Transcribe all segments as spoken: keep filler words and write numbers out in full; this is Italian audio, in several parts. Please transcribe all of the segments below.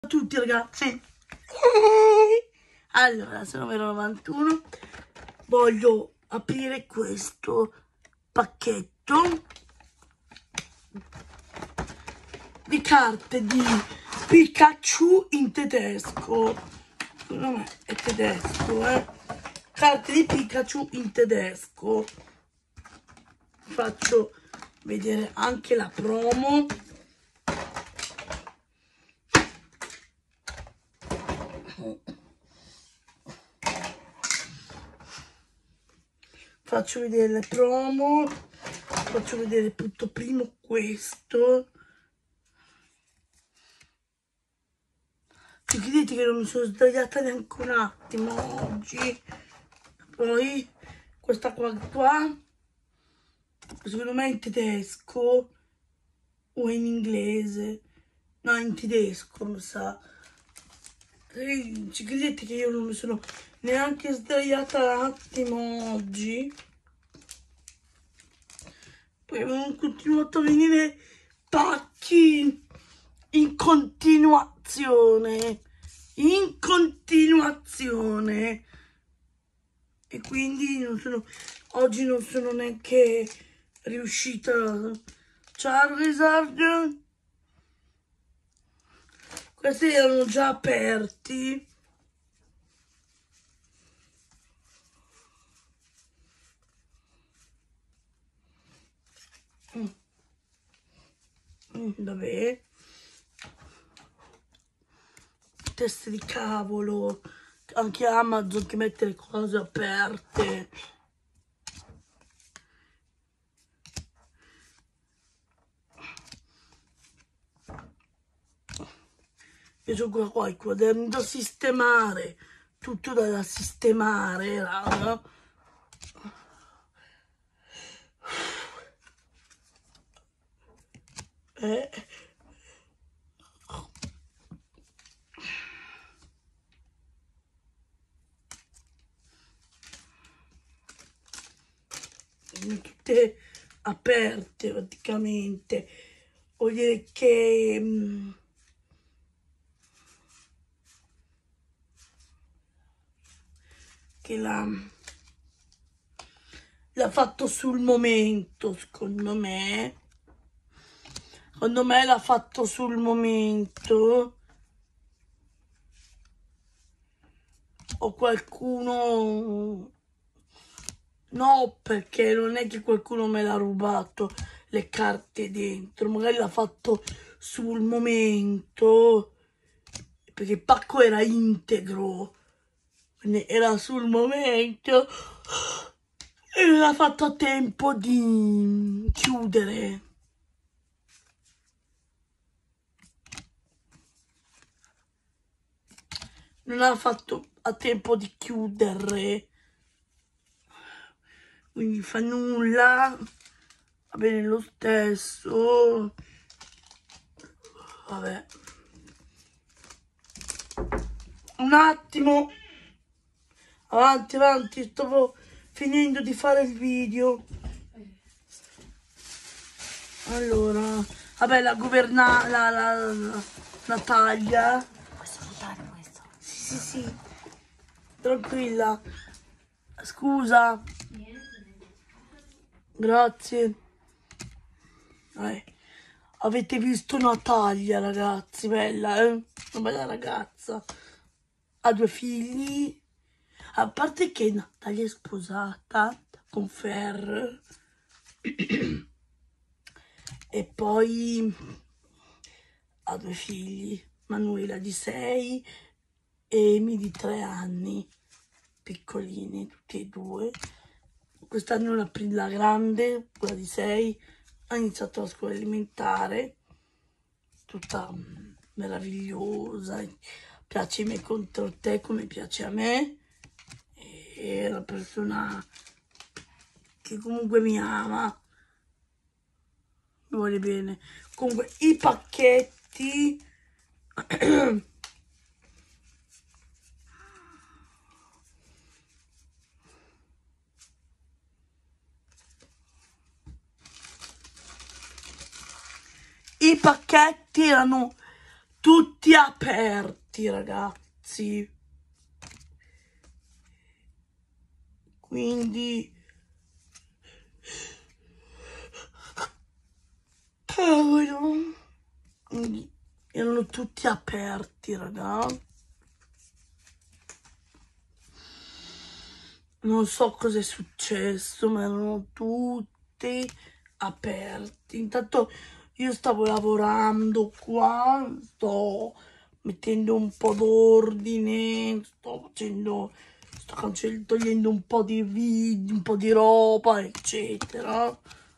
A tutti ragazzi, allora sono Vero novantuno, voglio aprire questo pacchetto di carte di Pikachu in tedesco. Secondo me è tedesco, eh carte di Pikachu in tedesco. Faccio vedere anche la promo. Faccio vedere le promo, faccio vedere tutto primo questo. Ci credete che non mi sono sdraiata neanche un attimo oggi? Poi questa qua, qua secondo me è in tedesco o in inglese. No, in tedesco mi sa. Ci credete che io non mi sono neanche sdraiata un attimo oggi? Poi avevano continuato a venire pacchi in continuazione, in continuazione. E quindi non sono, oggi non sono neanche riuscita. Charizard, questi erano già aperti. Mm. Mm, vabbè, teste di cavolo, anche Amazon che mette le cose aperte. Io ho qua, qua il quaderno da sistemare, tutto da sistemare, raga. Eh. Tutte aperte praticamente. Vuol dire che mh, che l'ha l'ha fatto sul momento, secondo me. Secondo me l'ha fatto sul momento. O qualcuno... No, perché non è che qualcuno me l'ha rubato le carte dentro. Magari l'ha fatto sul momento. Perché il pacco era integro. Quindi era sul momento. E non ha fatto a tempo di chiudere. Non ha fatto a tempo di chiudere, quindi fa nulla, va bene lo stesso. Vabbè, un attimo, avanti avanti, stavo finendo di fare il video. Allora, vabbè, la governa la, la, la, la taglia. Posso montare questo? Sì, sì, sì, tranquilla. Scusa. Grazie. Eh, avete visto Natalia, ragazzi, bella, eh? Una bella ragazza. Ha due figli. A parte che Natalia è sposata con Fer. E poi ha due figli. Manuela di sei e Emi di tre anni. Piccolini, tutti e due. Quest'anno la, la grande, quella di sei, ha iniziato la scuola elementare, tutta meravigliosa, piace me contro te come piace a me, è una persona che comunque mi ama, mi vuole bene. Comunque i pacchetti i pacchetti erano tutti aperti, ragazzi. Quindi cavolo, erano tutti aperti, raga. Non so cosa è successo, ma erano tutti aperti. Intanto io stavo lavorando qua, sto mettendo un po' d'ordine, sto facendo, sto cancell- togliendo un po' di video, un po' di roba, eccetera.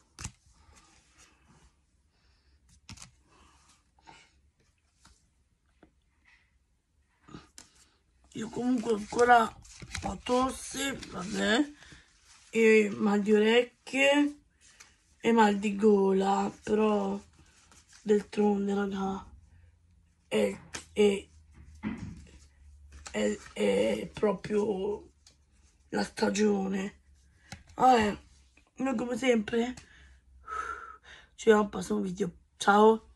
Io comunque ancora ho tosse, vabbè, e mal di orecchie e mal di gola, però d'altronde, raga, è, è, è, è proprio la stagione. Vabbè, noi come sempre ci vediamo al prossimo video. Ciao!